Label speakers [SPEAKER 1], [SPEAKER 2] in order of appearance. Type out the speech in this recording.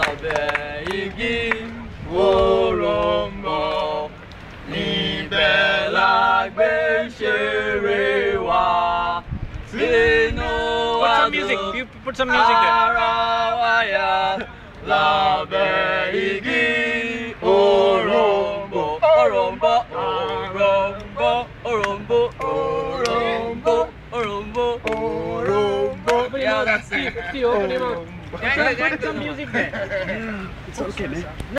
[SPEAKER 1] lábẹ́ igi òrombó níbẹ̀ la gbé ṣeré wa sínú àdùn ara wáyà lábẹ́ igi òrombó òrombó òrombó òrombó òrombó òrombó òrombó. Yeah, that's it.
[SPEAKER 2] Open him up. Put some music there.
[SPEAKER 3] It's okay, man.